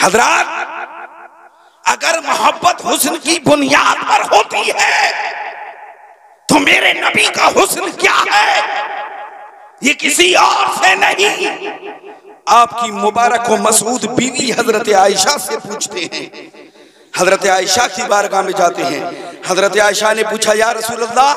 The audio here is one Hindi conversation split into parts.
हजरात, अगर मोहब्बत हुस्न की बुनियाद पर होती है तो मेरे नबी का हुस्न क्या है? ये किसी और से नहीं, आपकी मुबारक व मसूद बीवी हजरत आयशा से पूछते हैं। हजरत आयशा की बारगाह में जाते हैं। हजरत आयशा ने पूछा, या रसूल अल्लाह,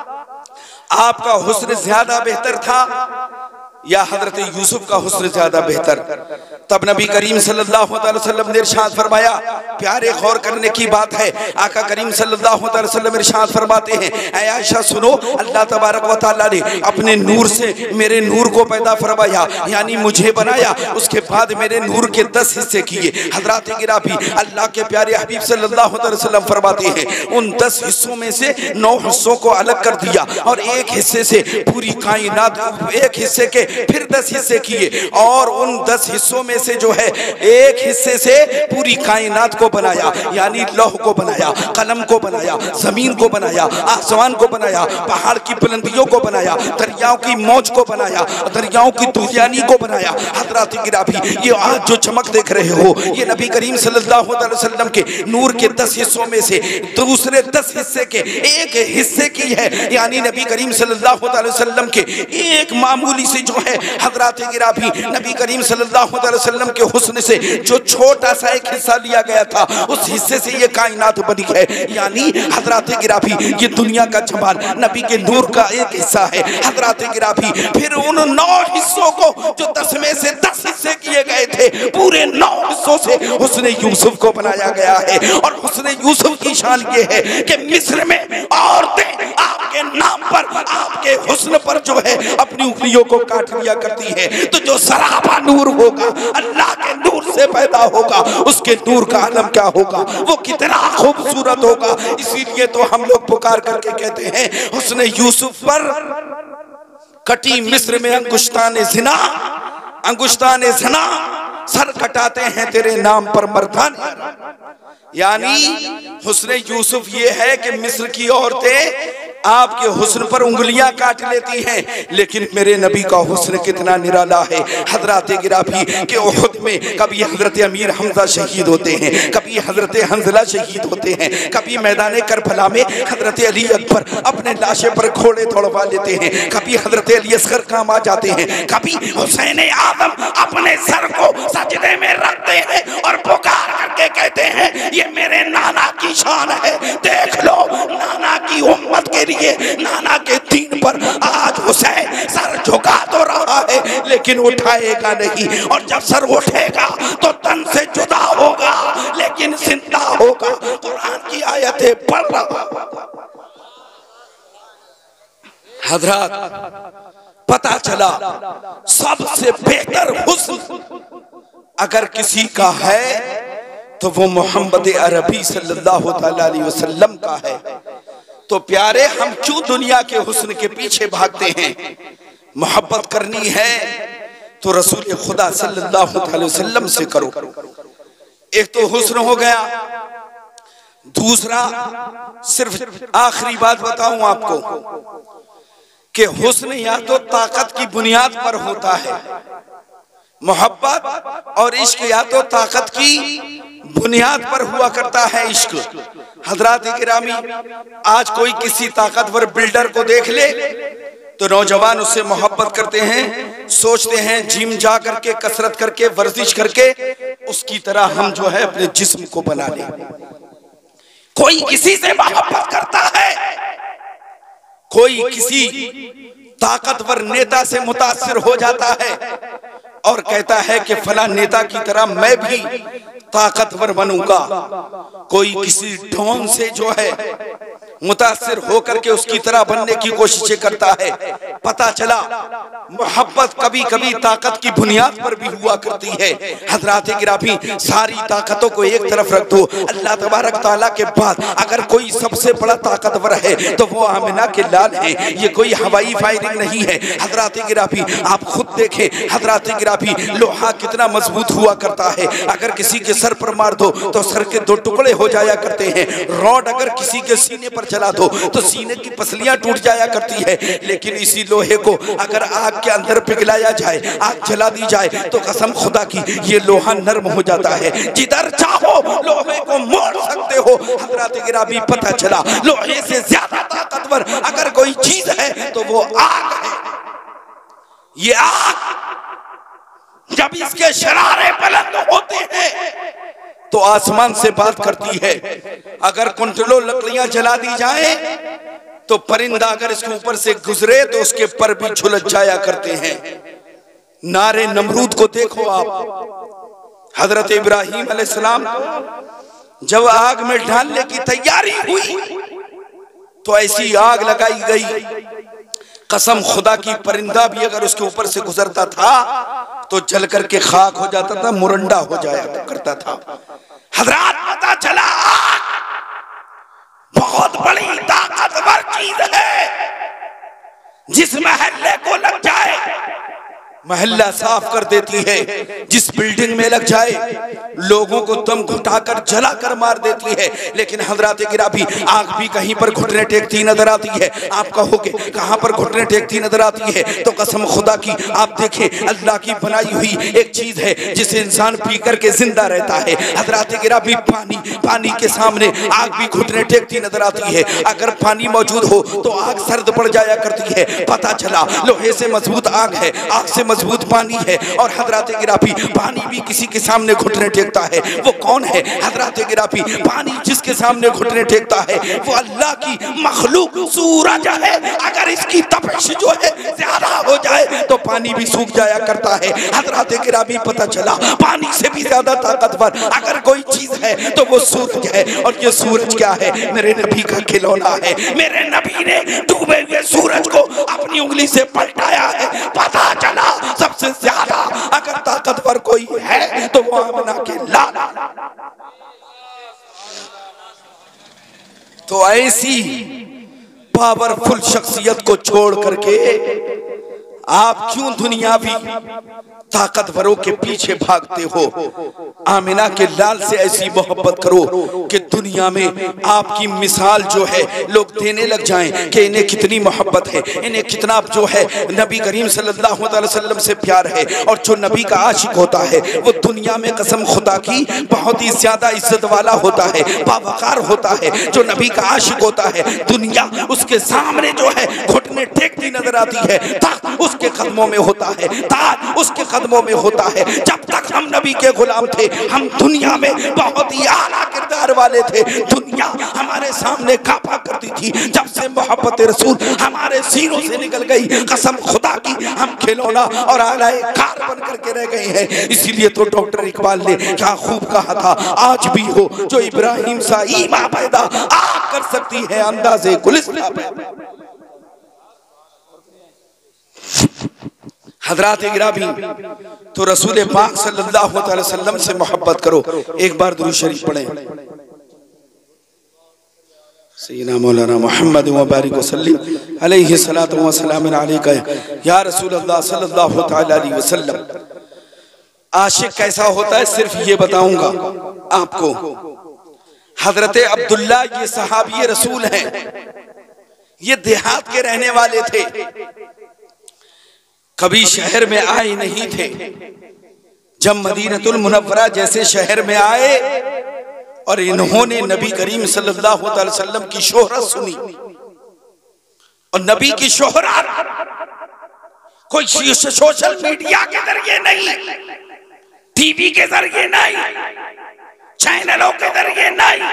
आपका हुस्न ज्यादा बेहतर था या हजरत यूसुफ का हुस्न ज्यादा बेहतर? तब नबी करीम सल्लल्लाहु अलैहि वसल्लम ने इरशाद फरमाया, प्यारे गौर करने की बात है, आका करीम सल्लल्लाहु अलैहि वसल्लम इरशाद फरमाते हैं, ऐ आयशा सुनो, अल्लाह तबारक व तआला ने अपने नूर से मेरे नूर को पैदा फरमाया, यानी मुझे बनाया, उसके बाद मेरे नूर के 10 हिस्से किए। हजरात गिरामी, अल्लाह के प्यारे हबीब सल्लल्लाहु अलैहि वसल्लम फरमाते हैं, उन 10 हिस्सों में से 9 हिस्सों को अलग कर दिया और एक हिस्से से पूरी कायनात, एक हिस्से के फिर 10 हिस्से किए और उन 10 हिस्सों में से जो है एक हिस्से से पूरी कायनात को बनाया, यानी लौह को बनाया, कलम को बनाया, जमीन को बनाया, आसमान को बनाया, पहाड़ की बुलंदियों को बनाया, दरियाओं की मौज को बनाया, दरियाओं की तूफानी को बनाया। हजरात गिरामी, ये आज जो चमक देख रहे हो, ये नबी करीम सल्लल्लाहु अलैहि वसल्लम के नूर के 10 हिस्सों में से दूसरे 10 हिस्से के एक हिस्से की है, यानी नबी करीम सल्लल्लाहु अलैहि वसल्लम के एक मामूली से जो है हजरात गिरामी, नबी करीम सल्लल्लाहु अलैहि वसल्लम के हुस्न से जो छोटा सा एक हिस्सा लिया गया था, उस हिस्से से ये कायनात बनी है। यानी हजरात गिरामी, ये दुनिया का जमाल नबी के नूर का एक हिस्सा है। हजरात गिरामी, फिर उन 9 हिस्सों को जो 10 में से 10 हिस्से किए गए थे, पूरे 9 हिस्सों से हुस्न यूसुफ को बनाया गया है। और हुस्न यूसुफ की शान ये है कि मिस्र में औरतें आपके नाम पर, आपके हुस्न पर जो है अपनी उंगलियों को काट लिया करती है। तो जो सराबा नूर होगा, अल्लाह के नूर से पैदा होगा, उसके नूर का आलम क्या होगा, वो कितना खूबसूरत होगा। इसीलिए तो हम लोग पुकार करके कहते हैं, हुस्न यूसुफ पर कटी मिस्र में अंगुश्तान ज़िना, अंगुश्तान ज़िना, सर कटाते हैं तेरे नाम पर मर्दान। यानी हुस्न यूसुफ ये है कि मिस्र की औरतें आपके हुस्न पर उंगलियां काट लेती हैं, लेकिन मेरे नबी का हुस्न कितना निराला है। हजरत गिरामी के उहुद में कभी हजरत अमीर हमजा शहीद होते हैं, कभी हजरत हंजला शहीद होते हैं, कभी मैदान करबला में हजरत अली अकबर अपने लाशे पर घोड़े दौड़वा लेते हैं, कभी हजरत अली असगर काम आ जाते हैं, कभी हुसैन आदम अपने सर को सजदे में रखते हैं और पुकार करके कहते हैं, ये मेरे नाना की शान है, देख लो नाना की उम्मत के लिए, नाना के दीन पर आज हुसैन सर झुका तो रहा है लेकिन उठाएगा नहीं, और जब सर उठेगा तो तन से जुदा होगा लेकिन जिंदा होगा। कुरान की आयतें पढ़ रहा। हजरत, पता चला सबसे बेहतर हुस्न अगर किसी का है तो वो मोहम्मद अरबी सल्लल्लाहु अलैहि वसल्लम का है। तो प्यारे, हम क्यों दुनिया के हुस्न के पीछे भागते हैं? मोहब्बत करनी है तो रसूल खुदा सल्लल्लाहु अलैहि वसल्लम से करो। एक तो हुस्न हो गया, दूसरा सिर्फ आखिरी बात बताऊं आपको कि हुस्न या तो ताकत की बुनियाद पर होता है, मोहब्बत और इश्क या तो ताकत की बुनियाद पर हुआ करता है इश्क। हजरात गिरामी, आज कोई किसी ताकतवर बिल्डर को देख ले तो नौजवान उससे मोहब्बत करते हैं, सोचते हैं जिम जा करके, कसरत करके, वर्जिश करके उसकी तरह हम जो है अपने जिस्म को बना लें। कोई किसी से मोहब्बत करता है, कोई किसी ताकतवर नेता से मुतासिर हो जाता है और कहता है कि फला नेता की तरह मैं भी ताकतवर बनूंगा। कोई किसी डॉन से जो है मुतासिर होकर के उसकी तरह बनने की कोशिशें करता है। पता चला मोहब्बत कभी कभी ताकत की बुनियाद पर भी हुआ करती है। हजरात गिरामी, सारी ताकतों को एक तरफ रख दो, अल्लाह तबारक ताला के बाद अगर कोई सबसे बड़ा ताकतवर है तो वो आमिना के लाल है। ये कोई हवाई फायरिंग नहीं है। हजरात गिरामी, आप खुद देखें, हजरात गिरामी गिराबी लोहा कितना मजबूत हुआ करता है, अगर किसी के सर पर मार दो तो सर के 2 टुकड़े हो जाया करते हैं। रॉड अगर किसी के सीने पर चला दो तो सीने की पसलियां टूट जाया करती है। लेकिन इसी लोहे को अगर आग के अंदर पिघलाया जाए, आग जला दी जाए तो कसम खुदा की ये लोहा नरम हो जाता है। जिधर चाहो लोहे को मोड़ सकते हो। हजरत गिराबी पता चला लोहे से ज्यादा ताकतवर अगर कोई चीज है तो वो आग है। ये आग जब इसके शरारे बुलंद होते हैं तो आसमान से बात करती है। अगर कुंटलों लकड़ियां जला दी जाए तो परिंदा अगर इसके ऊपर से गुजरे तो उसके पर भी झुलस जाया करते हैं। नारे नमरूद को देखो आप। हजरत इब्राहिम अलैहिस्सलाम जब आग में डालने की तैयारी हुई तो ऐसी आग लगाई गई, कसम खुदा की परिंदा भी अगर उसके ऊपर से गुजरता था तो जल करके खाक हो जाता था, मुरंडा हो जाया करता था। हजरत पता चला आग बहुत बड़ी ताकतवर चीज है। जिस महल्ले को लग जाए महल्ला साफ कर देती है, जिस बिल्डिंग में लग जाए लोगों को दम घुटाकर जलाकर मार देती है। लेकिन हजरत गिराबी आग भी कहीं पर घुटने टेकती नजर आती है। आप कहोगे कहां पर घुटने टेकती नजर आती है, तो कसम खुदा की आप देखें अल्लाह की बनाई हुई एक चीज है जिसे इंसान पी करके जिंदा रहता है। हजरत गिराबी पानी के सामने आग भी घुटने टेकती नजर आती है। अगर पानी मौजूद हो तो आग सर्द पड़ जाया करती है। पता चला लोहे से मजबूत आग है, आग से मजबूत पानी है। और हजरत गिराबी पानी भी किसी के सामने घुटने टेकता है। वो कौन है? हजरत गिराबी पानी जिसके सामने घुटने टेकता है वो अल्लाह की मखलूक सूरज है। अगर इसकी तपिश जो है ज्यादा हो जाए तो पानी भी सूख जाया करता है। हजरत गिराबी पता चला पानी से भी ज्यादा ताकतवर अगर कोई चीज है तो वो सूरज है। और ये सूरज क्या है? मेरे नबी का खिलौना है। मेरे नबी ने डूबे हुए सूरज को अपनी उंगली से पलटाया है। पता चला सबसे ज्यादा अगर ताकतवर कोई है तो वो आमना के लाल। तो ऐसी पावरफुल शख्सियत को छोड़ करके आप क्यों दुनियावी ताकतवरों के पीछे भागते हो? आमिना के लाल से ऐसी मोहब्बत करो कि दुनिया में आपकी मिसाल जो है लोग देने लग जाएं कि इन्हें कितनी मोहब्बत है, इन्हें कितना जो है नबी करीम सल्लल्लाहु अलैहि वसल्लम से प्यार है। और जो नबी का आशिक होता है वो दुनिया में कसम खुदा की बहुत ही ज्यादा इज्जत वाला होता है, बावकार होता है। जो नबी का आशिक होता है दुनिया उसके सामने जो है घुटने टेकती नजर आती है। तख्त उसके कदमों में होता है, ताज उसके कदमों में होता है। जब तक हम नबी के गुलाम थे हम दुनिया में बहुत ही आला किरदार वाले थे। दुनिया हमारे सामने कांपा करती थी। जब से मोहब्बत रसूल हमारे सीनों से निकल गई कसम खुदा की हम खिलौना और आलाए कार बन करके रह गए हैं। इसीलिए तो डॉक्टर इकबाल ने क्या खूब कहा था, आज भी हो जो इब्राहिम सा ईमा पैदा आग कर सकती है अंदाज़े गुलिस्तां पैदा। हजरत गिराबी तो रसूल पाक सल्लल्लाहु अलैहि वसल्लम से मोहब्बत करो। एक बार दुरूद शरीफ पढ़ें। सय्यदना मौलाना मोहम्मद व बारिक वसल्लम अलैहि सलातु व सलाम अलैका या रसूल अल्लाह सल्लल्लाहु तआला अलैहि वसल्लम। आशिक कैसा होता है सिर्फ ये बताऊंगा आपको। हजरत अब्दुल्ला ये सहाबी रसूल हैं, ये देहात के रहने वाले थे, कभी शहर में आए नहीं थे। जब मदीनतुल मुनव्वरा जैसे शहर में आए और इन्होंने नबी करीम सल्लल्लाहु अलैहि वसल्लम की शोहरत सुनी, और नबी की शोहरत कोई सोशल मीडिया के जरिए नहीं, टीवी के जरिए नहीं, चैनलों के जरिए नहीं,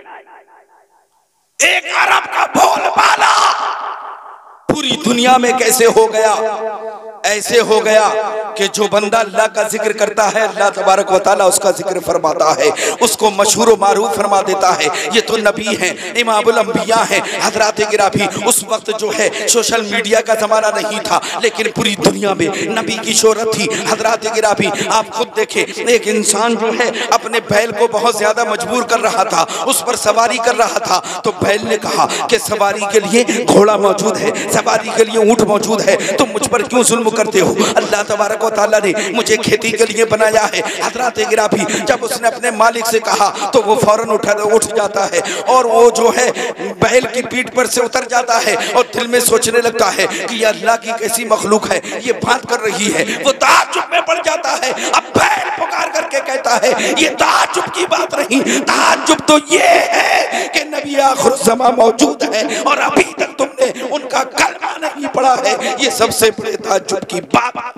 एक अरब का बोलबाला पूरी दुनिया में कैसे हो गया? ऐसे हो गया कि जो बंदा अल्लाह का जिक्र करता है अल्लाह तबारक व तआला उसका जिक्र फरमाता है, उसको मशहूर व मारूफ फरमा देता है। ये तो नबी हैं, इमामुल अंबिया हैं। हजरत गिराबी उस वक्त जो है सोशल मीडिया का जमाना नहीं था, लेकिन पूरी दुनिया में नबी की शोहरत थी। हजरत गिराबी आप खुद देखें, एक इंसान जो है अपने बैल को बहुत ज्यादा मजबूर कर रहा था, उस पर सवारी कर रहा था, तो बैल ने कहा कि सवारी के लिए घोड़ा मौजूद है, सवारी के लिए ऊंट मौजूद है, तो मुझ पर क्यों जुल्म करते हो? अल्लाह तबारक व तआला ने मुझे खेती के लिए बनाया है। हजरत गिराफी जब उसने अपने मालिक से कहा तो वो फौरन उठ जाता है और वो जो है बैल की पीठ पर से उतर जाता है और दिल में सोचने लगता है कि ये अल्लाह की कैसी मखलूक है, ये बात कर रही है। वो ताज्जुब में पड़ जाता है। अब बैल पुकार करके कहता है ये ताज्जुब की बात नहीं, ताज्जुब तो ये है कि नबी आखिर ज़मा मौजूद है और अभी तक तुमने उनका कलमा नहीं पढ़ा है। ये सबसे बड़े ताज्जुब की बात।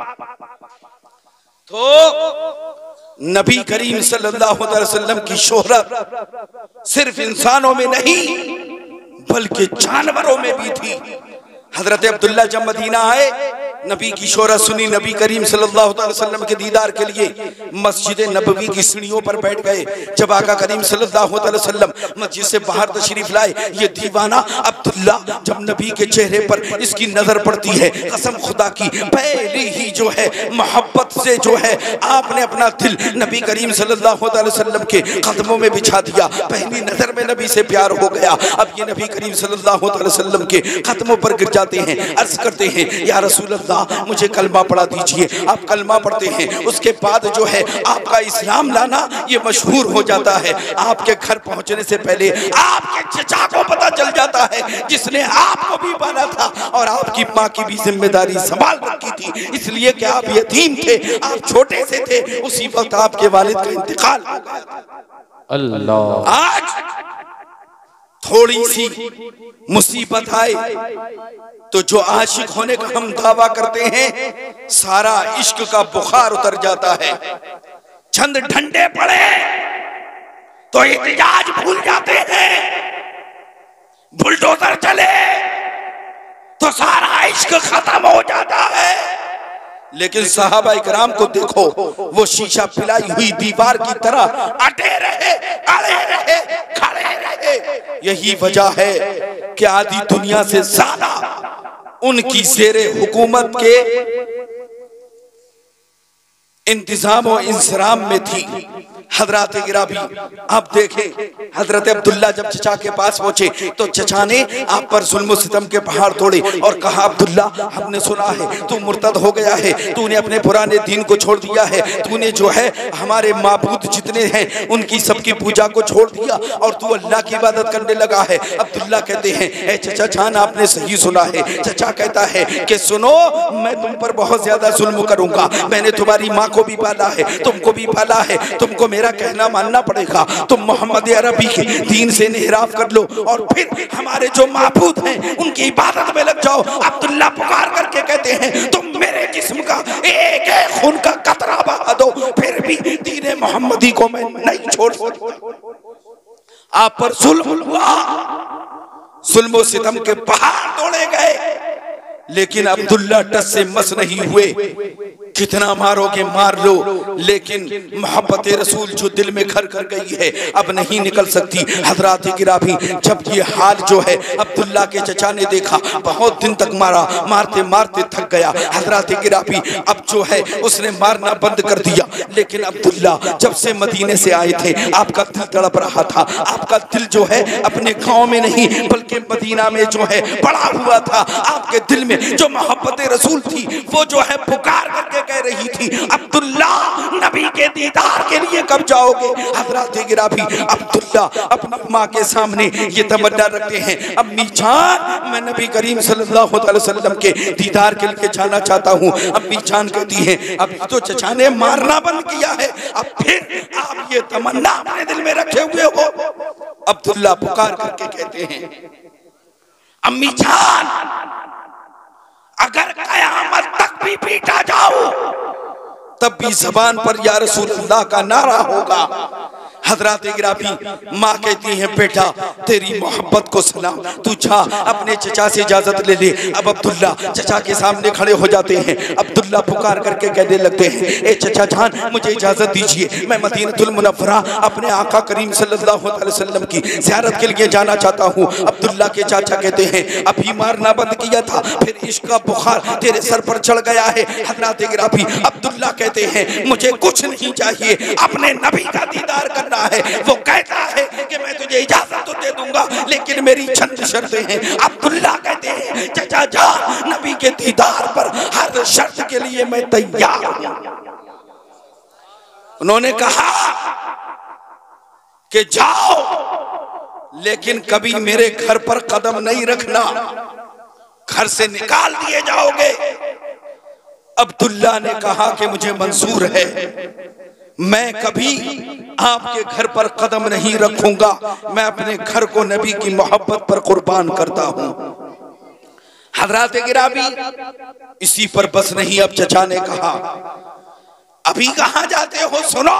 तो नबी करीम सल्लल्लाहु अलैहि वसल्लम की शोहरत सिर्फ इंसानों में नहीं बल्कि जानवरों में भी थी। हजरत अब्दुल्ला जब मदीना आए, नबी की शोहरत सुनी, नबी करीम सल्लल्लाहु अलैहि वसल्लम के दीदार के लिए मस्जिद नबवी की सीढ़ियों पर बैठ गए। जब आका करीम सल्लल्लाहु अलैहि वसल्लम मस्जिद से बाहर तशरीफ लाए, ये दीवाना अब्दुल्ला जब नबी के चेहरे पर इसकी नजर पड़ती है, कसम खुदा की पहली ही जो है मोहब्बत से जो है आपने अपना दिल नबी करीम सल्लल्लाहु अलैहि वसल्लम के कदमों में बिछा दिया। पहली नजर में नबी से प्यार हो गया। अब ये नबी करीम सल्लल्लाहु अलैहि वसल्लम के कदमों पर गिर जाते हैं, अर्ज करते हैं या रसूल अल्लाह मुझे कलमा पढ़ा दीजिए। आप कलमा पढ़ते हैं, उसके बाद जो है आपका इस्लाम लाना ये मशहूर हो जाता है। आपके घर पहुंचने से पहले आपके चचा को पता चल जाता है जिसने आपको भी पाला था और आपकी माँ की भी जिम्मेदारी संभाल रखी थी, इसलिए कि आप यतीम थे, आप छोटे से थे, उसी वक्त आपके वालिद का इंतकाल हो गया। अल्लाह आज थोड़ी सी मुसीबत आए तो जो आशिक होने का हम दावा करते हैं, सारा इश्क का बुखार उतर जाता है। चंद ठंडे पड़े तो इत्तेजाज भूल जाते हैं, बुलडोजर चले तो सारा इश्क खत्म हो जाता है। लेकिन सहाबा इकराम को देखो, वो शीशा पिलाई हुई दीवार की तरह अटे रहे, अड़े रहे, खड़े रहे। यही वजह है कि आधी दुनिया से ज्यादा उनकी ज़ेरे हुकूमत के इंतजाम और इंसराम में थी। हजरत गिराबी आप देखें, हजरत अब्दुल्ला जब चचा के पास पहुंचे तो चचा ने आप पर जुल्म सितम के पहाड़ तोड़े और कहा अब्दुल्ला हमने सुना है तू मुर्तद हो गया है, तूने अपने पुराने दीन को छोड़ दिया है, तूने जो है हमारे माबूद जितने हैं उनकी सबकी पूजा को छोड़ दिया और तू अल्लाह की इबादत करने लगा है। अब्दुल्ला कहते हैं ए चचा जान आपने सही सुना है। चचा कहता है कि सुनो मैं तुम पर बहुत ज्यादा जुल्म करूंगा, मैंने तुम्हारी माँ को भी पाला है, तुमको भी पाला है, तुमको मेरा कहना मानना पड़ेगा। तुम मोहम्मद अरबी के दीन से इन्हिराफ कर लो और फिर हमारे जो माबूद हैं उनकी इबादत में लग जाओ। अब्दुल्ला पुकार करके कहते हैं तुम मेरे जिस्म का एक एक खून का कतरा बहा दो, फिर भी दीन मोहम्मदी को मैं नहीं छोड़ सकता। आप पर जुल्म हुआ, जुल्म सितम के पहाड़ तोड़े गए, लेकिन अब्दुल्ला टस से मस नहीं हुए। कितना मारोगे मार लो, लेकिन मोहब्बत रसूल जो दिल में घर कर गई है अब नहीं निकल सकती। हजरत गिराबी जब ये हाल जो है अब्दुल्ला के चचा ने देखा, बहुत दिन तक मारा, मारते मारते थक गया। हजरत गिराबी अब जो है उसने मारना बंद कर दिया। लेकिन अब्दुल्ला जब से मदीने से आए थे आपका दिल तड़प रहा था, आपका दिल जो है अपने गाँव में नहीं बल्कि मदीना में जो है बड़ा हुआ था। आपके दिल में जो मोहब्बत रसूल थी वो जो है पुकार करके कह रही थी अब्दुल्ला नबी के दीदार के लिए कब जाओगे। हजरत गिराबी अब्दुल्ला अपनी माँ के सामने ये तमन्ना रखते हैं अम्मी जान मैं नबी करीम सल्लल्लाहु अलैहि वसल्लम के दीदार के लिए जाना चाहता हूँ। अम्मी जान कहती हैं अभी तो चचा ने मारना बंद किया है, अब फिर आप ये तमन्ना अपने दिल में रखे हुए हो। अब्दुल्ला पुकार करके कहते हैं अम्मी जान अगर कयामत तक भी पीटा जाओ तब भी जबान पर या रसूल अल्लाह का नारा होगा। हजरत गिराबी माँ कहती है बेटा तेरी मोहब्बत को सलाम, तू जा अपने चचा से इजाजत ले ले। अब अब्दुल्ला चचा के सामने खड़े हो जाते हैं। अब्दुल्ला पुकार करके कहने लगते हैं ए चचा जान मुझे इजाजत दीजिए, मैं मदीनतुल मुनव्वरा अपने आका करीम सल्लल्लाहु अलैहि वसल्लम की ज़ियारत के लिए जाना चाहता हूँ। अब्दुल्ला के चाचा कहते हैं अभी मारना बंद किया था, फिर इश्क का बुखार तेरे सर पर चढ़ गया है। हज़रत गिराबी अब्दुल्ला कहते हैं मुझे कुछ नहीं चाहिए, अपने नबी का दीदार करना है। वो कहता है कि मैं तुझे इजाजत तो दे दूंगा लेकिन मेरी चंद शर्तें हैं। अब्दुल्ला कहते हैं चाचा जा, नबी के दीदार पर हर शर्त के लिए मैं तैयार हूं। उन्होंने कहा कि जाओ लेकिन कभी मेरे घर पर कदम नहीं रखना, घर से निकाल दिए जाओगे। अब्दुल्ला ने कहा कि मुझे मंजूर है, मैं कभी आपके घर पर कदम नहीं रखूंगा, मैं अपने घर को नबी की मोहब्बत पर कुर्बान करता हूं। हज़रत गिराबी इसी पर बस नहीं, अब चचा ने कहा अभी कहां जाते हो, सुनो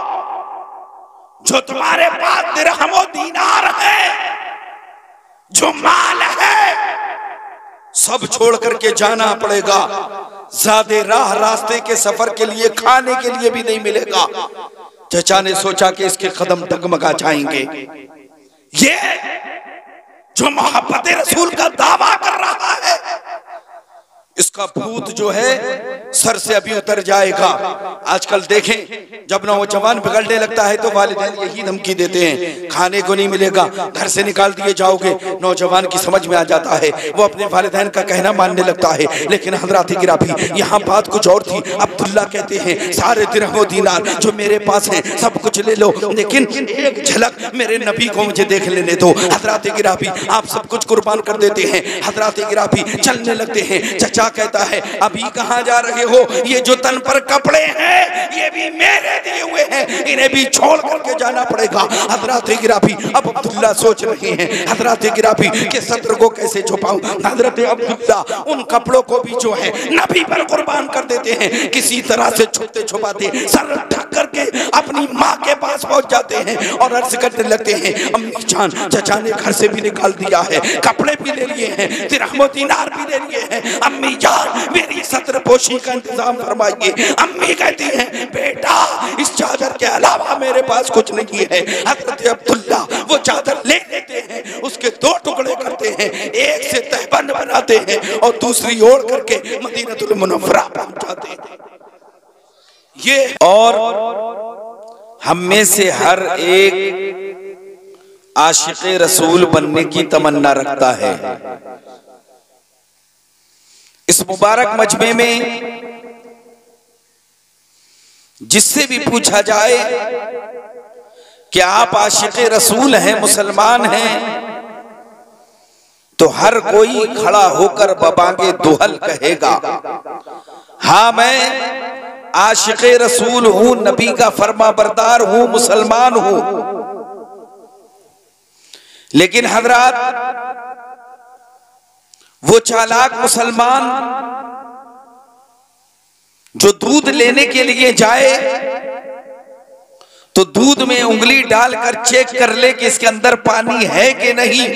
जो तुम्हारे पास दिरहम और दीनार है, जो माल है, सब छोड़ करके जाना पड़ेगा। ज़्यादा राह रास्ते के सफर के लिए खाने के लिए भी नहीं मिलेगा। चचा ने सोचा कि इसके कदम डगमगा जाएंगे। ये जो मोहब्बत रसूल का दावा कर रहा है, इसका भूत जो है सर से अभी उतर जाएगा। आजकल देखें जब नौजवान बिगड़ने लगता है तो वालिदैन यही धमकी देते हैं खाने को नहीं मिलेगा, घर से निकाल दिए जाओगे। नौजवान की समझ में आ जाता है, वो अपने वालिदैन का कहना मानने लगता है। लेकिन हज़रत गिराबी यहाँ बात कुछ और थी। अब्दुल्ला कहते हैं सारे दिरहम व दीनार जो मेरे पास है सब कुछ ले लो, लेकिन एक झलक मेरे नबी को मुझे देख लेने दो। हज़रत गिराबी आप सब कुछ कुर्बान कर देते हैं। हज़रत गिराबी चलने लगते हैं। चचा कहता है अभी कहां जा रहे हो, ये जो तन पर कपड़े हैं ये भी मेरे दिए हुए हैं, इन्हें भी छोड़ करके जाना पड़ेगा। हज़रत गिराबी अब अब्दुल्ला सोच रहे हैं हज़रत गिराबी के सत्र को कैसे छुपाऊं। हज़रत अब्दुल्ला उन कपड़ों को भी जो है नबी पर कुर्बान कर देते हैं। किसी तरह से छुपते छुपाते सर ढक करके अपनी माँ के पास पहुंच जाते हैं और अर्ज करने लगते हैं अम्मी जान चचा ने घर से भी निकाल दिया है, कपड़े भी ले लिए हैं, दिरहम दीनार भी ले लिए हैं, अम्मी जान मेरी सत्र पोशी का इंतजाम फरमाइए। अम्मी कहती हैं बेटा इस चादर के अलावा मेरे पास कुछ नहीं है। हज़रत अब्दुल्ला वो चादर ले लेते हैं, उसके दो टुकड़े करते हैं, एक से तहबंद बनाते हैं और दूसरी ओढ़ करके मदीनतुल मुनव्वरा पहुंच जाते हैं। ये और हम में से हर एक आशिक़े रसूल बनने की तमन्ना रखता है। इस मुबारक मजमे में जिससे भी पूछा जाए कि आप आशिक़े रसूल हैं, मुसलमान हैं, तो हर कोई खड़ा होकर बबांगे दुहल कहेगा हाँ मैं आशिक़े रसूल हूं, नबी का फरमा बरदार हूं, मुसलमान हूं। लेकिन हजरात वो चालाक मुसलमान जो दूध लेने के लिए जाए तो दूध में उंगली डालकर चेक कर ले कि इसके अंदर पानी है कि नहीं।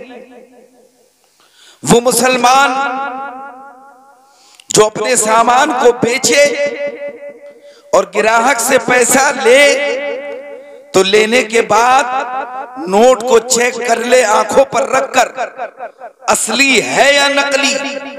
वो मुसलमान जो अपने सामान को बेचे और ग्राहक से पैसा ले तो लेने के बाद नोट को चेक कर ले आंखों पर रखकर असली है या नकली।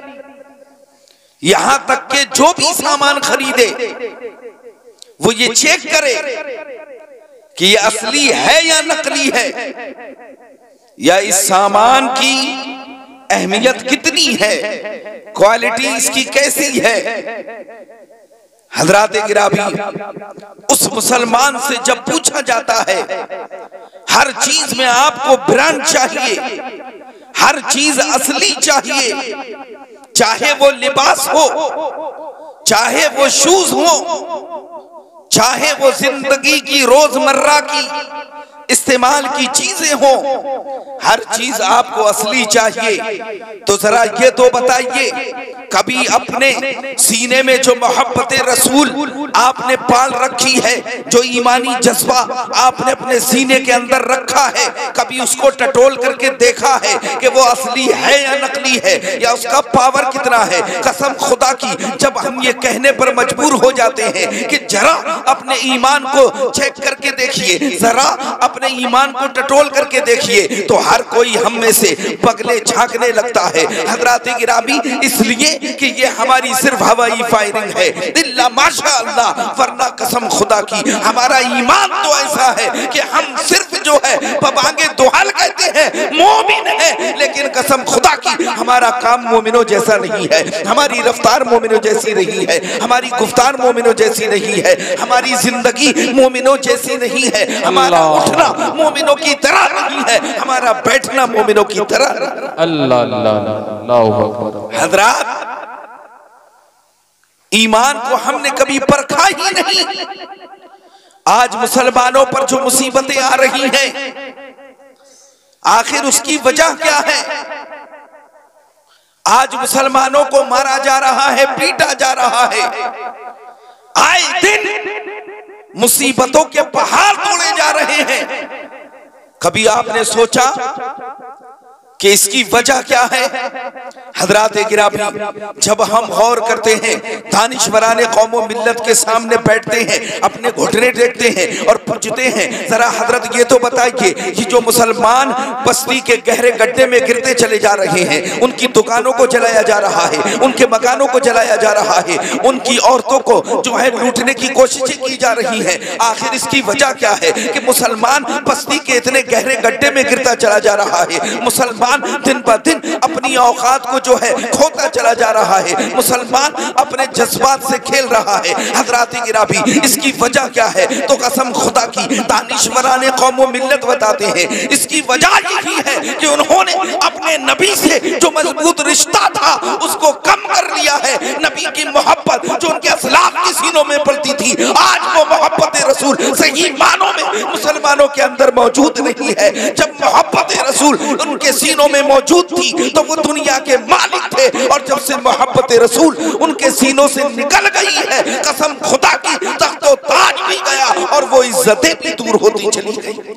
यहां तक कि जो भी सामान खरीदे वो ये चेक करे कि ये असली है या नकली है, या इस सामान की अहमियत कितनी है, क्वालिटी इसकी कैसी है। हज़रात गिराबी उस मुसलमान से जब पूछा जाता है हर चीज में आपको ब्रांड चाहिए, हर चीज असली चाहिए, चाहे वो लिबास हो, चाहे वो शूज हो, चाहे वो जिंदगी की रोजमर्रा की इस्तेमाल की चीजें हो, हर चीज आपको असली चाहिए। तो जरा ये तो बताइए कभी अपने सीने में जो मोहब्बत रसूल आपने पाल रखी है, जो ईमानी जज्बा आपने अपने सीने के अंदर रखा है, कभी उसको टटोल करके देखा है कि वो असली है या नकली है, या उसका पावर कितना है। कसम खुदा की जब हम ये कहने पर मजबूर हो जाते हैं कि जरा अपने ईमान को चेक करके देखें देखिए, जरा अपने ईमान को टटोल करके देखिए, तो हर कोई हम में से पगले झांकने लगता है हजरात गिरामी, इसलिए कि ये हमारी सिर्फ हवाई फायरिंग है, इल्ला माशाअल्लाह, वरना कसम खुदा की हमारा ईमान तो ऐसा है कि हम सिर्फ जो है पबांगे दोहाल कहते हैं, मोमिन है, लेकिन कसम खुदा की हमारा काम मोमिनों जैसा नहीं है, हमारी रफ्तार मोमिनों जैसी नहीं है, हमारी गुफ्तार मोमिनों जैसी नहीं है, हमारी जिंदगी मोमिनों जैसी नहीं है, हमारा उठना मोमिनों की तरह नहीं है, हमारा बैठना मोमिनों की तरह। अल्लाह अल्लाह अकबर। हजरात, ईमान को हमने कभी परखा ही नहीं। आज मुसलमानों पर जो मुसीबतें आ रही हैं, आखिर उसकी वजह क्या है? आज मुसलमानों को मारा जा रहा है, पीटा जा रहा है, आए दिन मुसीबतों के पहाड़ तोड़े जा रहे हैं। कभी आपने सोचा कि इसकी वजह क्या है? हजरात गिरामी, जब हम गौर करते हैं, दानिशवराने कौमो मिल्लत के सामने बैठते हैं, अपने घुटने टेकते हैं और पूछते हैं, जरा हजरत ये तो बताइए कि जो मुसलमान बस्ती के गहरे गड्ढे में गिरते चले जा रहे हैं, उनकी दुकानों को जलाया जा रहा है, उनके मकानों को जलाया जा रहा है, उनकी औरतों को जो है लूटने की कोशिशें की जा रही है, आखिर इसकी वजह क्या है कि मुसलमान बस्ती के इतने गहरे गड्ढे में गिरता चला जा रहा है? मुसलमान दिन ब दिन अपनी औकात को जो है खोता चला जा रहा है, मुसलमान अपने जज्बात से खेल रहा है। हजरात गिरामी, इसकी वजह क्या है? तो कसम खुदा की दानिशवराने कौमो मिल्लत बताते हैं, इसकी वजह यही है कि उन्होंने अपने नबी से जो मजबूत रिश्ता था उसको कम कर लिया है। नबी की मोहब्बत जो उनके असलाफ के सीनों में पलती थी, आज वो मोहब्बत रसूल सही मानों में मुसलमानों के अंदर मौजूद नहीं है। जब मोहब्बत रसूल उनके सीनों में मौजूद थी तो वो दुनिया के मालिक थे, और जब से मोहब्बत रसूल उनके सीनों से निकल गई है, कसम खुदा की तख्तो ताज भी गया और वो इज्जतें भी दूर होती चली गई।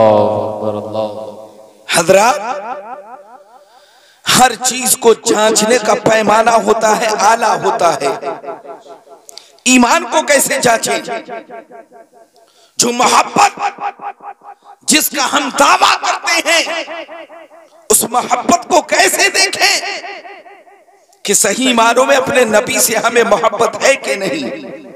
अल्लाह। हजरात, हर चीज को जांचने का पैमाना होता है, आला होता है। ईमान को कैसे जांचें? जो मोहब्बत जिसका हम दावा करते हैं, उस मोहब्बत को कैसे देखें कि सही मानों में अपने नबी से हमें मोहब्बत है कि नहीं?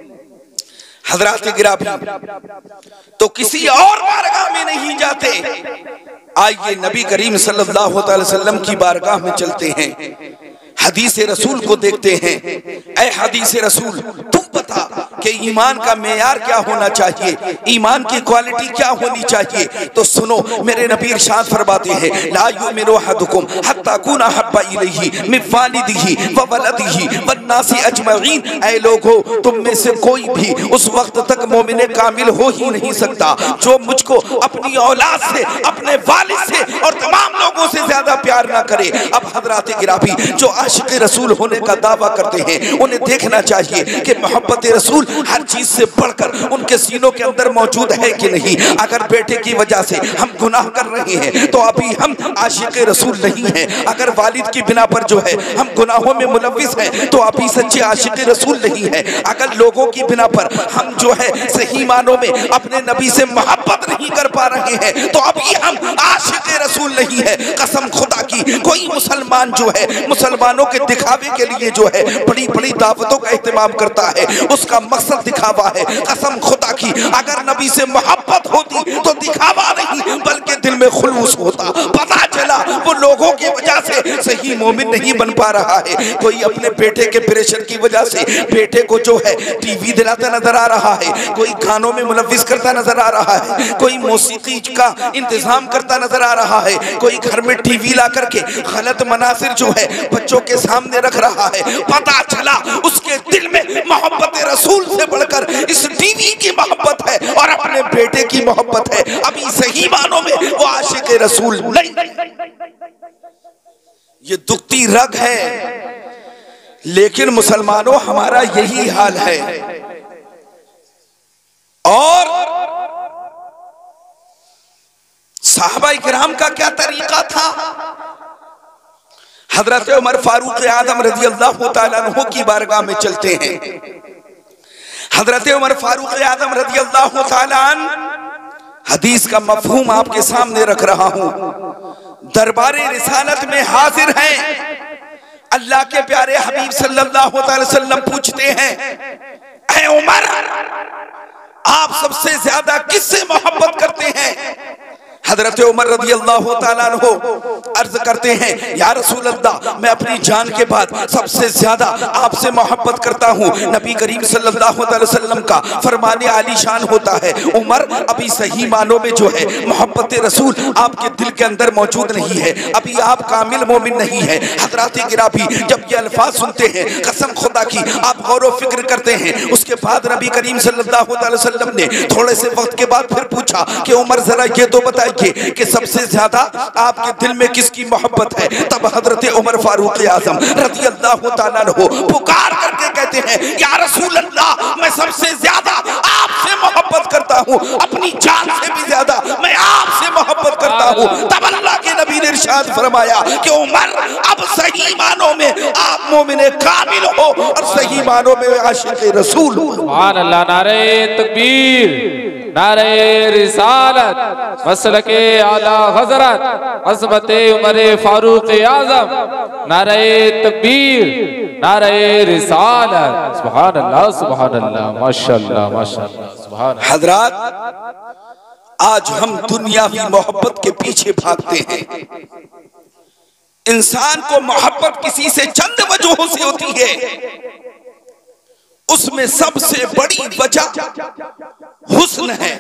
हजरात गिरामी, तो किसी और बारगाह में नहीं जाते। आइए नबी करीम सल्लल्लाहु अलैहि वसल्लम की बारगाह में चलते हैं, हदीस रसूल को देखते हैं। ऐ हदीस रसूल, तुम बता कि ईमान का मेयार क्या होना चाहिए, ईमान की क्वालिटी क्या होनी चाहिए? तो सुनो, मेरे नबी इरशाद फरमाते हैं, ला युमिनु अहदुकुम हत्ता कुना हब्बा इलैहि मिन वालिदिही व वलदिही वन्नासी अजमईन। ऐ लोगो, तुम में से कोई भी उस वक्त तक मोमिन कामिल हो ही नहीं सकता जो मुझको अपनी औलाद से, अपने वालिद से और तमाम लोगों से ज्यादा प्यार ना करे। अब हजरात गिरामी, जो आशिक रसूल होने का दावा करते हैं, उन्हें देखना चाहिए कि मोहब्बत रसूल हर चीज से बढ़कर उनके सीनों के अंदर मौजूद है कि नहीं। अगर बेटे की वजह से हम गुनाह कर रहे हैं तो अभी हम आशिक रसूल नहीं हैं। अगर वालिद की बिना पर जो है हम गुनाहों में मुलव्विस हैं तो अभी सच्चे आशिक रसूल नहीं है। अगर लोगों की बिना पर हम जो है सही मानों में अपने नबी से मोहब्बत नहीं कर पा रहे हैं तो अभी हम आशिक रसूल नहीं है। कसम खुदा की, कोई मुसलमान जो है मुसलमानों के दिखावे के लिए जो है बड़ी बड़ी दावतों का एहतमाम करता है, उसका मकसद दिखावा है। कसम खुदा की, अगर नबी से मोहब्बत होती तो दिखावा नहीं बल्कि दिल में खुलूस होता। पता चला वो लोगों की वजह से सही मोमिन नहीं बन पा रहा है। कोई अपने बेटे के प्रेशर की वजह से बेटे को जो है टीवी दिलाता नजर आ रहा है, कोई गानों में मुलव्विस करता नजर आ रहा है, कोई मौसीकी का इंतजाम करता नजर आ रहा है, कोई घर में टीवी ला करके गलत मनासिर जो है बच्चों के सामने रख रहा है। पता चला उसके दिल में मोहब्बत रसूल से बढ़कर इस टीवी की मोहब्बत है और अपने बेटे की मोहब्बत है। अभी सही मानों में वो आशिक रसूल नहीं। ये दुखती रग है, लेकिन मुसलमानों हमारा यही हाल है। और साहबा किराम का क्या तरीका था? हजरत उमर फारूक आजम रजी अल्लाह तआला अन्हु की बारगाह में चलते हैं। हजरत उमर फारूक आजम रजी अल्लाह तआला अन्हु हदीस का मफहूम आपके सामने रख रहा हूं। दरबारे रिसालत में हाजिर हैं। अल्लाह के प्यारे हबीब सल्लल्लाहु अलैहि वसल्लम पूछते हैं, ऐ उमर, आप सबसे ज्यादा किससे मोहब्बत करते हैं? हजरत उमर रज़ी अल्लाह तआला अन्हु अर्ज करते हैं, या रसूल अल्लाह, मैं अपनी जान के बाद सबसे ज्यादा आपसे मोहब्बत करता हूँ। नबी करीम सल्लल्लाहु अलैहि वसल्लम का फरमाने आलीशान होता है, उमर, अभी सही मानों में जो है मोहब्बत रसूल आपके दिल के अंदर मौजूद नहीं है, अभी आप कामिल मोमिन नहीं है। हजरात गिरामी जब ये अल्फाज सुनते हैं, कसम खुदा की आप गौर व फिक्र करते हैं। उसके बाद नबी करीम सल्लल्लाहु अलैहि वसल्लम ने थोड़े से वक्त के बाद फिर पूछा कि उमर जरा ये तो बताइए कि सबसे ज्यादा आपके दिल में किसकी मोहब्बत है? तब हजरत उमर फारूक आजम रज़ी अल्लाह तआला अन्हु पुकार करके कहते हैं, या रसूल अल्लाह, मैं सबसे ज्यादा आपसे मोहब्बत करता हूँ, अपनी जान से भी ज्यादा मैं आपसे मोहब्बत करता हूँ। तब अल्लाह के नबी ने इरशाद फरमाया कि उमर, अब सही मानों में आप मोमिन कामिल हो और सही मानों में आशिक रसूल हो। सुभान अल्लाह। नारे तकबीर, नारे रिसालत, मसलके आला हजरत अज़मत उमर फारूक आज़म, नारे तकबीर, नारे रिसालत। सुभान अल्लाह, सुभान अल्लाह, माशाअल्लाह, माशाअल्लाह, सुभान। हजरात, आज हम दुनियावी मोहब्बत के पीछे भागते हैं। इंसान को मोहब्बत किसी से चंद वजहों से होती है, उसमें सबसे बड़ी वजह हुस्न है।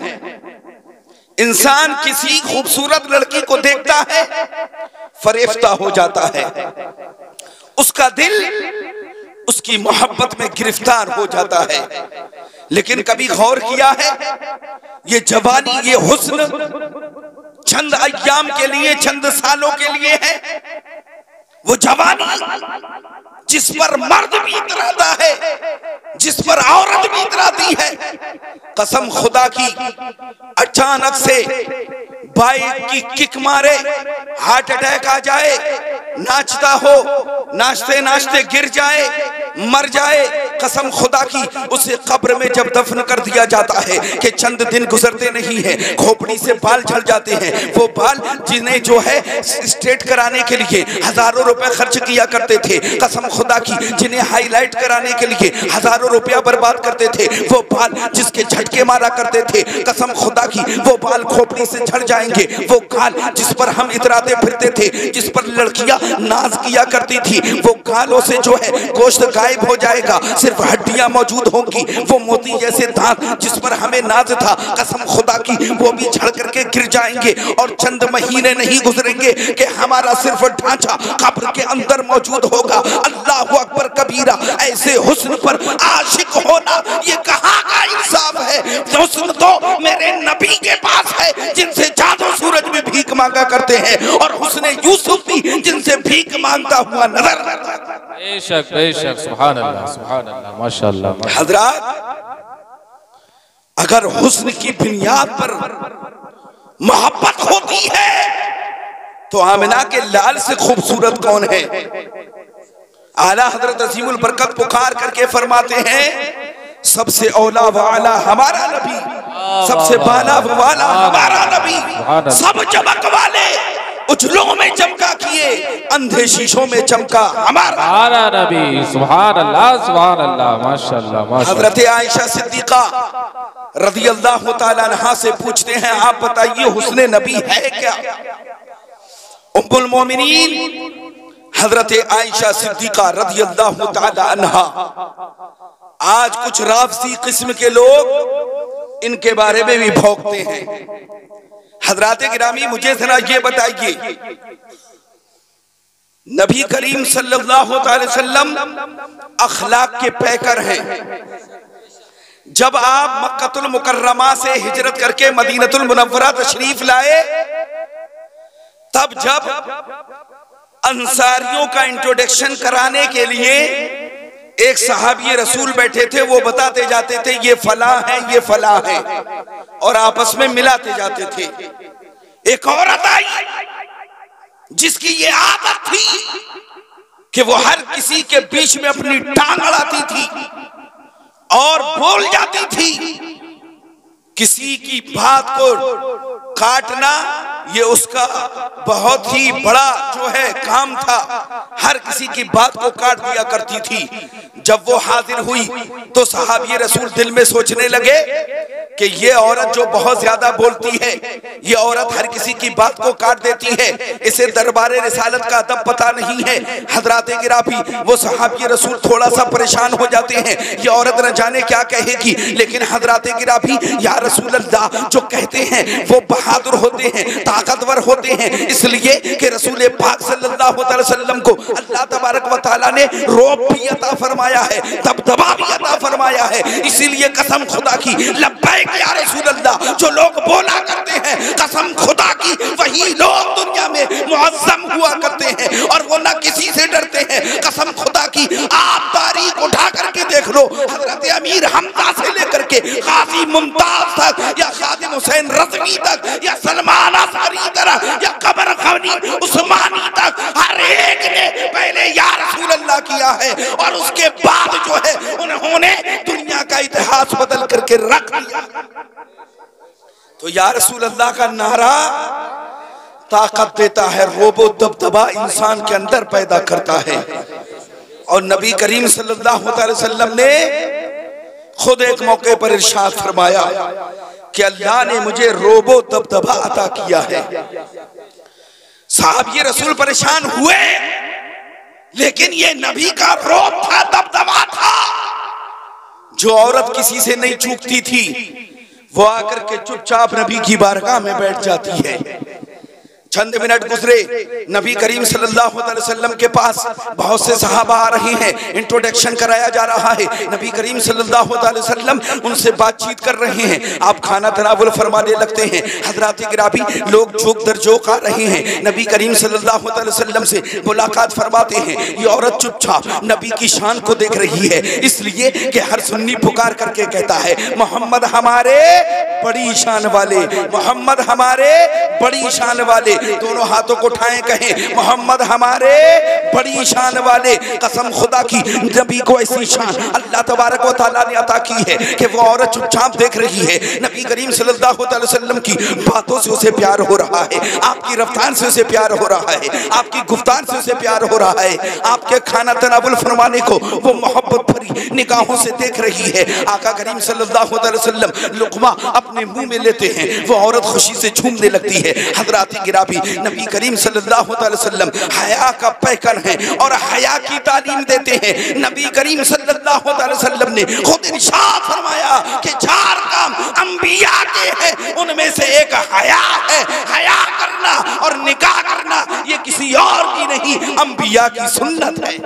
इंसान किसी खूबसूरत लड़की को देखता है, फरेफ्ता हो जाता है, उसका दिल उसकी मोहब्बत में गिरफ्तार हो जाता है। लेकिन कभी गौर किया है, ये जवानी, ये हुस्न चंद अय्याम के लिए, चंद सालों के लिए है। वो जवानी जिस पर मर्द भी इतराता है, जिस पर औरत भी इतराती है, कसम खुदा की, अचानक से बाइक की किक मारे, हार्ट अटैक आ जाए, नाचता हो, नाचते नाचते गिर जाए, मर जाए, कसम खुदा की, उसे कब्र में जब दफन कर दिया जाता है कि चंद दिन गुजरते नहीं है, खोपड़ी से बाल झड़ जाते हैं। वो बाल जिन्हें जो है स्ट्रेट कराने के लिए हजारों रुपए खर्च किया करते थे, कसम खुदा की, जिन्हें हाईलाइट कराने के लिए हजारों रुपया बर्बाद करते थे, वो बाल जिसके झटके मारा करते थे, कसम खुदा की, वो बाल खोपड़ी से झड़ जाएंगे। वो गाल जिस पर हम इतराते फिरते थे, जिस पर लड़कियां नाज किया करती थी, वो गालों से जो है गोश्त गायब हो जाएगा, सिर्फ हड्डियां मौजूद होंगी। वो मोती जैसे दांत जिस पर हमें नाज था, कसम खुदा की, वो भी झड़ करके गिर जाएंगे। और चंद महीने नहीं गुजरेंगे कि हमारा सिर्फ ढांचा कब्र के अंदर मौजूद होगा। अल्लाह अकबर कबीरा। ऐसे हुस्न पर आशिक होना ये कहाँ का इंसाफ है? हुस्न तो मेरे नबी के पास है, जिनसे जादू सूरज में भीख मांगा करते हैं, और हुस्न यूसुफ भी जिनसे भीख मांगता हुआ नजर आता है। बेशक, बेशक, सुभान अल्लाह, सुभान अल्लाह, माशाअल्लाह। हजरात, अगर हुस्न की बुनियाद पर मोहब्बत होती है तो आमिना के लाल से खूबसूरत कौन है? आला हजरत अजीमुल बरकत पुकार करके फरमाते हैं, सबसे औला वाला हमारा नबी, सबसे बाला वाला हमारा नबी, सब चमक वाले उजलों में चमका किए, अंधे शीशों में चमका हमारा नबी। सुभान अल्लाह, सुभान अल्लाह, माशाअल्लाह, माशाअल्लाह। हजरत आयशा सिद्दीका रज़ी अल्लाह तआला अन्हा से पूछते हैं, आप बताइए हुस्न नबी है क्या? उम्मुल मोमिनीन हजरत आयशा सिद्दीका रज़ी अल्लाह तआला अन्हा। आज कुछ राफसी किस्म के लोग इनके बारे में भी भौंकते हैं। हजरात गिरामी, मुझे जरा ये बताइए, नबी करीम सल्लल्लाहु अलैहि वसल्लम अखलाक के पैकर हैं। जब आप मक्कतुल मुकर्रमा से हिजरत करके मदीनतुल मुनव्वरा तशरीफ लाए, तब जब अंसारियों का इंट्रोडक्शन कराने के लिए एक सहाबी रसूल बैठे थे, वो बताते जाते थे ये फला है, ये फला है, और आपस में मिलाते जाते थे। एक औरत आई जिसकी ये आदत थी कि वो हर किसी के बीच में अपनी टांग अड़ाती थी और बोल जाती थी, किसी की बात को काटना ये उसका बहुत ही बड़ा जो है काम था। हर किसी की बात को काट दिया करती थी। जब वो हाजिर हुई तो सहाबी रसूल दिल में सोचने लगे कि ये औरत जो बहुत ज्यादा बोलती है, ये औरत हर किसी की बात को काट देती है, इसे दरबारे रिसालत का अदब पता नहीं है। हजराते गिराबी वो सहाबी रसूल थोड़ा सा परेशान हो जाते हैं, ये औरत न जाने क्या कहेगी। लेकिन हजराते गिराबी या रसूल अल्लाह जो कहते हैं वो बहादुर होते हैं, ताकतवर होते हैं, इसलिए कि रसूल पाक सल्लल्लाहु अलैहि वसल्लम को अल्लाह तबारक व तआला ने रोब भी अता फरमाया है, दबदबा भी अता फरमाया है। इसीलिए कसम खुदा की लब्बैक या रसूल अल्लाह जो लोग बोला करते हैं, कसम खुदा की वही लोग दुनिया में मुअज्जम हुआ करते हैं और वो ना किसी से डरते हैं। कसम खुदा की आप तारीख उठा करके देख लो, हजरत अमीर हमजा से लेकर के काजी मुमताज तक या खादिम हुसैन रज़वी तक या सलमान असरी तरह या कमर खनी उस्मानी तक हर एक ने पहले या रसूल अल्लाह किया है और उसके बाद जो है उन्होंने दुनिया का इतिहास बदल करके रख दिया। तो या रसूल अल्लाह का नारा ताकत देता है, रोबो दबदबा इंसान के अंदर पैदा करता है। और नबी करीम सल्लल्लाहु अलैहि वसल्लम ने खुद एक मौके पर इरशाद फरमाया कि अल्लाह ने मुझे रोबो दबदबा अता किया है। साहब ये रसूल परेशान हुए, लेकिन ये नबी का रोब था, दबदबा था। जो औरत किसी से नहीं चूकती थी वो आकर के चुपचाप नबी की बारगाह में बैठ जाती है। चंद मिनट गुजरे, नबी करीम सल्लल्लाहु अलैहि वसल्लम के पास बहुत से सहाबा आ रहे हैं, इंट्रोडक्शन कराया जा रहा है। नबी करीम सल्लल्लाहु अलैहि वसल्लम उनसे बातचीत कर रहे हैं, आप खाना तनावुल फरमाने लगते हैं। हजरात गिराबी लोग जोक दर जोक आ रहे हैं, नबी करीम सल्लल्लाहु अलैहि वसल्लम से मुलाकात फरमाते हैं। ये औरत चुपचाप नबी की शान को देख रही है, इसलिए कि हर सुन्नी पुकार करके कहता है मोहम्मद हमारे बड़ी शान वाले, मोहम्मद हमारे बड़ी शान वाले। दोनों हाथों को उठाएं, कहें मोहम्मद हमारे बड़ी शान वाले। कसम खुदा की नबी को ऐसी शान अल्लाह तबारक व तआला ने अता की है कि वो औरत चुपचाप देख रही है। नबी करीम सल्लल्लाहु अलैहि वसल्लम की बातों से उसे प्यार हो रहा है, आपकी रफ्तार से उसे प्यार हो रहा है, आपकी गुफ्तार से उसे प्यार हो रहा है, आपके खाना तनावुल फरमाने को वो मोहब्बत भरी निगाहों से देख रही है। आका करीम सल्लल्लाहु अलैहि वसल्लम लुक़मा अपने मुंह में लेते हैं, वो औरत खुशी से झूमने लगती है। हज़रात गिराबी नबी करीम सल्लल्लाहु अलैहि वसल्लम हया का पैकन है और हया की तालीम देते हैं। नबी करीम सल्लल्लाहु अलैहि वसल्लम ने खुद इरशाद फरमाया कि 4 काम अंबिया के हैं, उनमें से एक हया है। हया करना और निकाह करना ये किसी और की नहीं, अंबिया की सुन्नत है।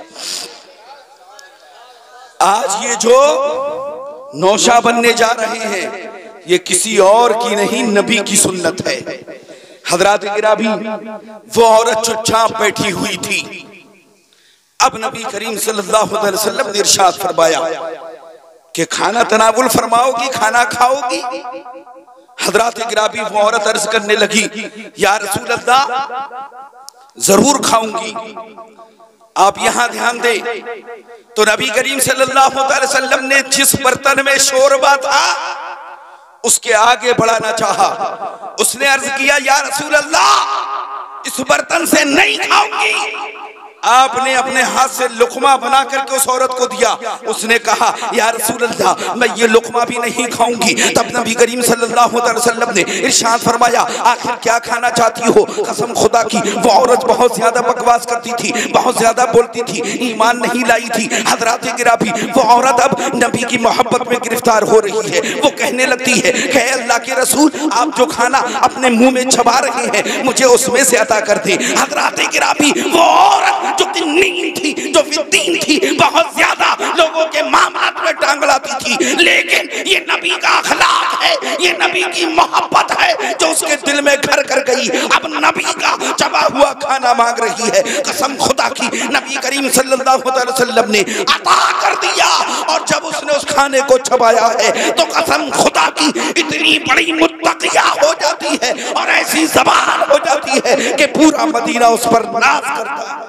आज ये जो नौशा बनने जा रहे हैं ये किसी और की नहीं, नबी की सुन्नत है। हजरात गिराबी वो औरत चुपचाप बैठी हुई थी। अब नबी करीम सल्लल्लाहु अलैहि वसल्लम ने इरशाद फरमाया कि खाना तनावुल फरमाओगी, खाना खाओगी। हजरात गिराबी वो औरत अर्ज करने लगी या रसूल अल्लाह जरूर खाऊंगी, आप यहां ध्यान दे। तो नबी करीम सल्लल्लाहु अलैहि वसल्लम ने जिस बर्तन में शोरबा था उसके आगे बढ़ाना चाहा। उसने अर्ज किया या रसूल अल्लाह इस बर्तन से नहीं खाऊंगी। आपने अपने हाथ से लुकमा बना करके उस औरत को दिया। उसने कहा या रसूल अल्लाह मैं ये लुकमा भी नहीं खाऊंगी। तब नबी करीम सल्लल्लाहु अलैहि वसल्लम ने इरशाद फरमाया आखिर क्या खाना चाहती हो। कसम खुदा की वो औरत बहुत ज्यादा बकवास करती थी, बहुत ज्यादा बोलती थी, ईमान नहीं लाई थी। हजरात गिराबी वो औरत अब नबी की मोहब्बत में गिरफ्तार हो रही है। वो कहने लगती है कि अल्लाह के रसूल आप जो खाना अपने मुंह में चबा रहे हैं मुझे उसमें से अता कर दे। हजरात गिराबी वो औरत जो नीम थी, जो विद्दीन थी, बहुत ज्यादा लोगों के मामलात में टांग लाती थी, लेकिन ये नबी का अखलाक है, ये नबी की मोहब्बत है जो उसके दिल में घर कर गई। अब नबी का चबा हुआ खाना मांग रही है। कसम खुदा की नबी करीम सल्लल्लाहु अलैहि वसल्लम ने अता कर दिया और जब उसने उस खाने को चबाया है तो कसम खुदा की इतनी बड़ी मुत्तकिया हो जाती है और ऐसी ज़बान हो जाती है कि पूरा मदीना उस पर नाज करता है।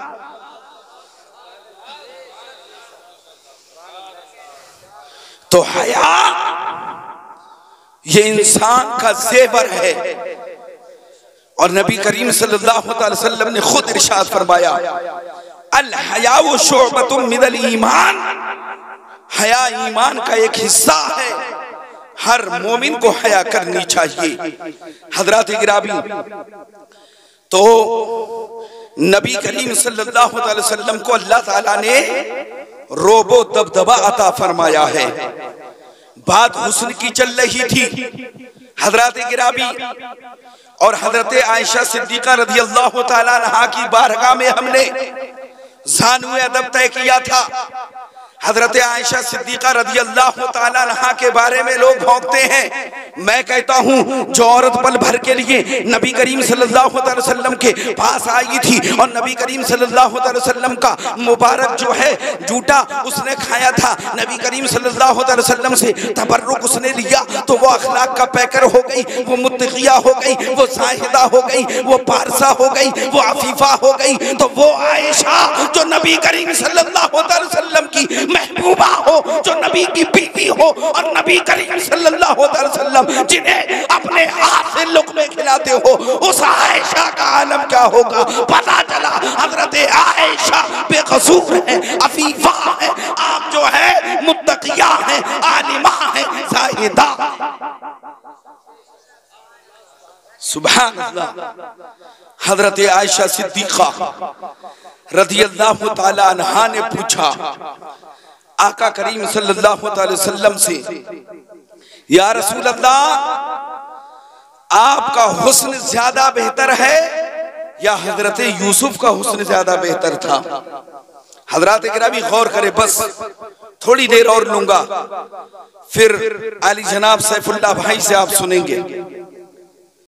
तो हया ये इंसान का जेवर है। और नबी करीम सल्लल्लाहु अलैहि वसल्लम ने खुद इरशाद फरमाया, अल हयाउ शुअबतुम मिनल ईमान, हया ईमान का एक हिस्सा है, हर मोमिन को हया करनी चाहिए। हजरात गिरामी, तो नबी करीम सल्लल्लाहु अलैहि वसल्लम को अल्लाह ताला ने रोबो दबदबा अता फरमाया है। बात हुस्न की चल रही थी हजरत गिरामी, और हजरत आयशा सिद्दीका रज़ी अल्लाह ताला अन्हा की बारगाह में हमने ज़ानुए अदब तय किया था। हजरत आयशा सिद्दीका रज़ी अल्लाह ताला अन्हा के बारे में लोग भौंकते हैं। मैं कहता हूँ, जो औरत पल भर के लिए नबी करीम सल्लल्लाहु अलैहि वसल्लम के पास आई थी और नबी करीम सल्लल्लाहु अलैहि वसल्लम का मुबारक जो है जूता उसने खाया था, नबी करीम सल्लल्लाहु अलैहि वसल्लम से तबर्रुक उसने लिया, तो वो अखलाक का पैकर हो गई, वो मुत्तकिया हो गई, वो साहिदा हो गई, वो पारसा हो गई, वो अफीफा हो गई। तो वो आयशा जो नबी करीम सल्लल्लाहु अलैहि वसल्लम की महबूबा हो, जो नबी की बीवी हो, और नबी करीम सल्लल्लाहु अलैहि वसल्लम जिन्हें अपने हाथ से लुक़मे खिलाते हो, उस आयशा का आलम क्या होगा। पता चला हजरत आयशा बेकसूर है, अफीफा है, आप जो है मुत्तकिया है, आलिमा है, साहिदा। सुभान अल्लाह। हजरत आयशा सिद्दीका रज़ियल्लाहु ताला अन्हा ने पूछा आका करीम सल्लल्लाहु अलैहि वसल्लम से, या रसूल अल्लाह, आपका हुस्न ज्यादा बेहतर है या हजरत यूसुफ का हुस्न ज्यादा बेहतर था। हजरत गिरामी गौर करे, बस थोड़ी देर और लूंगा, फिर अली जनाब सैफुल्लाह भाई से आप सुनेंगे।